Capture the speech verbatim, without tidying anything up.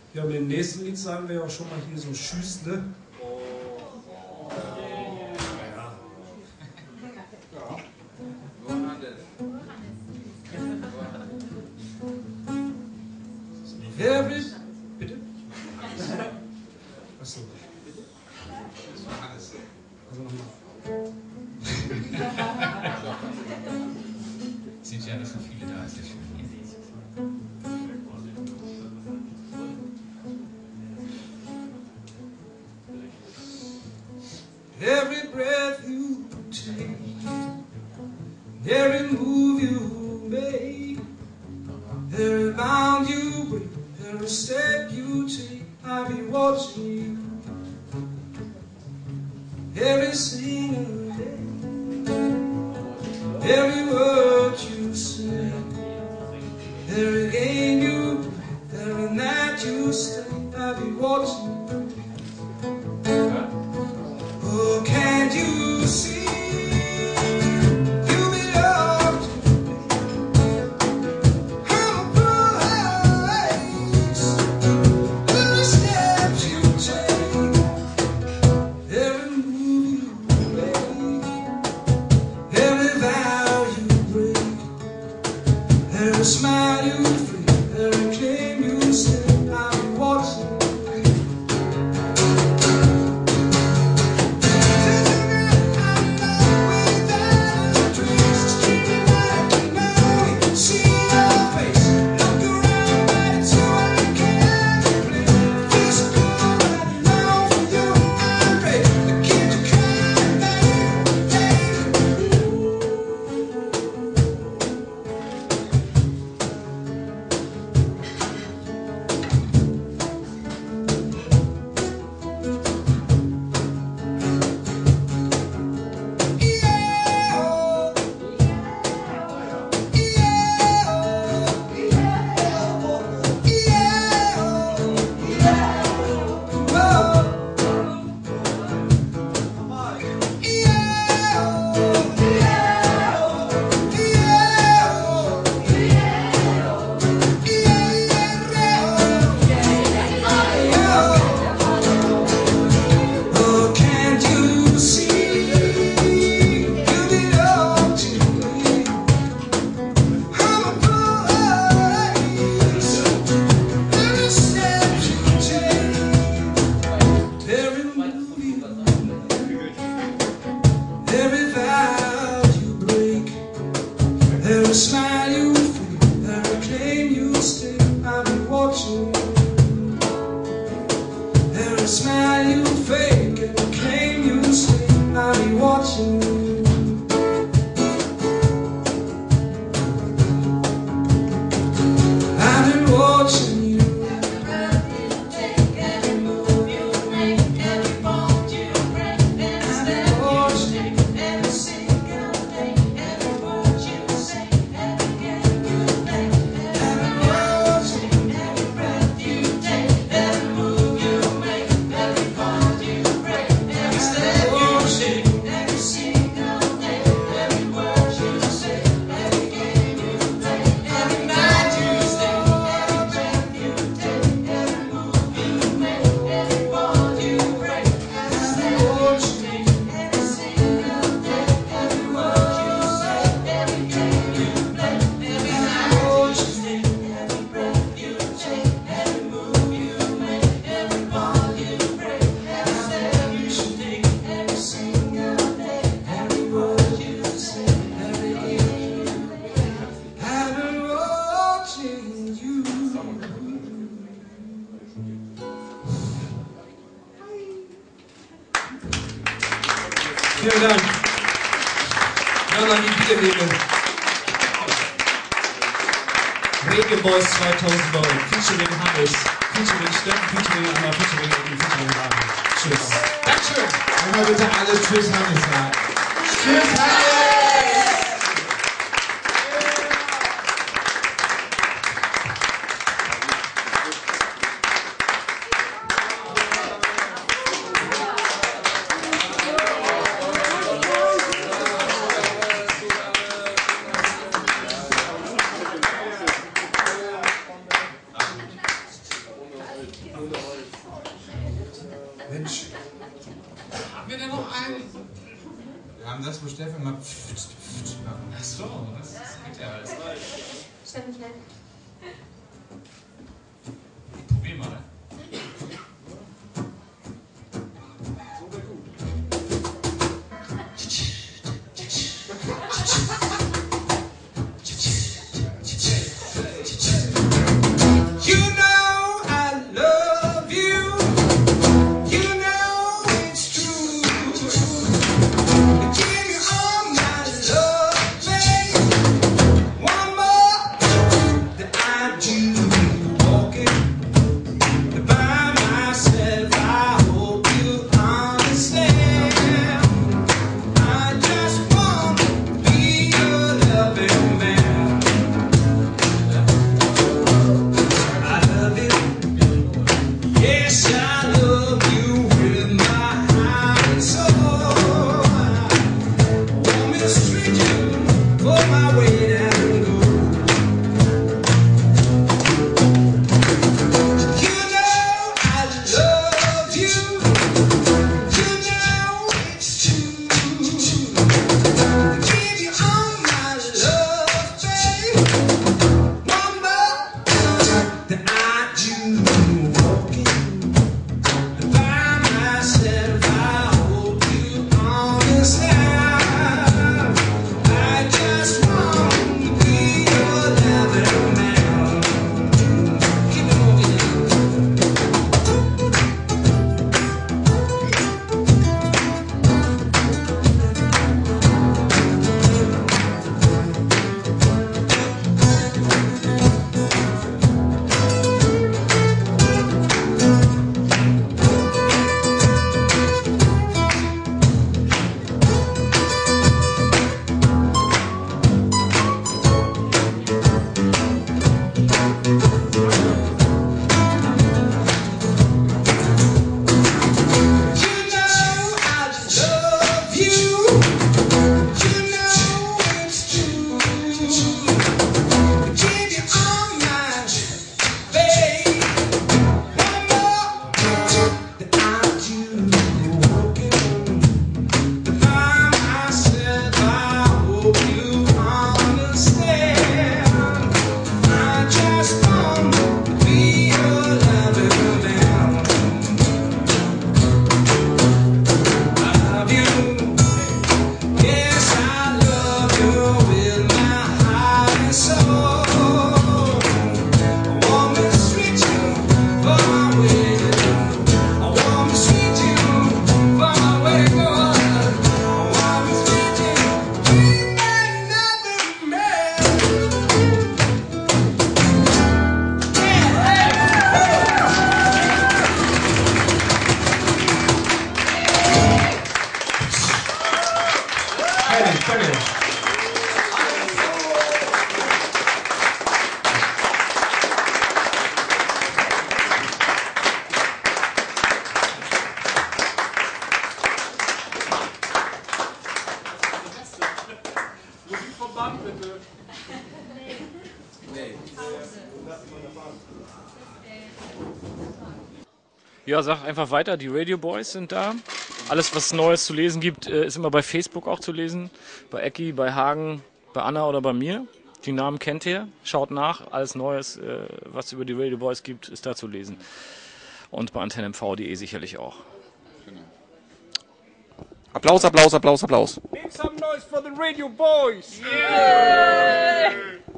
Ja, mit dem nächsten Lied sagen wir ja auch schon mal hier so Tschüss, ne? Every... Bitte? Achso. Also nochmal. Sind ja nicht so viele da, ist ja schön. Every breath you take, every move you make, every bound you break, every step you take, I'll be watching you. Every single day, every word you say, every game you play, every night you stay, I'll be watching you. Oh, can't you see you belong to me? I'm a prize. Every step you take, every move you make, every vow you break, every smile you fake, every claim you say, I'm watching. Every smile you fake, every claim you stay, I'll be watching. Every smile you fake, every claim you stay, I'll be watching. I've been watching you. Every breath you take, every move you make, every bond you break, every step you take, every single day, every word you say, every game you play, every word you say, every breath you take, every move you make, every bond you break, every step you take, every single day, every word you say, every game you play, every night you stay, every breath you take, every move you make, every bond you break, every step you take, every single day, every word you say, every game you play, every night you stay, every breath you take, every move you make, every bond you break, every step you take, every single day, every word you say, every game you play. I've been watching you. Vielen Dank. Dann an die Wiedergebe. Reggae Boys zweitausendneun, featuring Hannes, featuring Steffen, featuring Anna, featuring Eddie, featuring Ravi. Tschüss. Dankeschön. Einmal bitte alle Tschüss Hannes sagen. Tschüss Hannes! Thank you. Mensch, Haben wir denn noch einen? wir haben das, wo Steffen mal pft, pft, pft machen. Ach so, das geht ja alles. Steffen, schnell. Probier mal. You know I love you. You know it's true. I give you all my love, babe. One more that I do. Walking by myself, I hope you understand. I just want to be your loving man. I love you. Yes, I love you with my heart and soul. Want me to treat you for my weight and gold. You know I love you. You know it's true. I give you all my love, babe. One more that I do. Walking by myself, I hope you understand. I just want to be your loving man. Keep it moving. You know I love you. You know it's true. I give you all my babe. One more that I do. Walking by myself, I hope you understand. I just want to be your loving man. I love you. Yes, I love you with my heart and soul. I want to treat you for my way. I want to treat you for my way to go. I want to treat you, be my loving man. Fertig, fertig. Ja, sag einfach weiter, die Radio Boys sind da. Alles, was Neues zu lesen gibt, äh, ist immer bei Facebook auch zu lesen. Bei Ecki, bei Hagen, bei Anna oder bei mir. Die Namen kennt ihr, schaut nach. Alles Neues, äh, was es über die Radio Boys gibt, ist da zu lesen. Und bei antenne m v punkt de sicherlich auch. Applaus, Applaus, Applaus, Applaus. Make some noise for the Radio Boys! Yeah!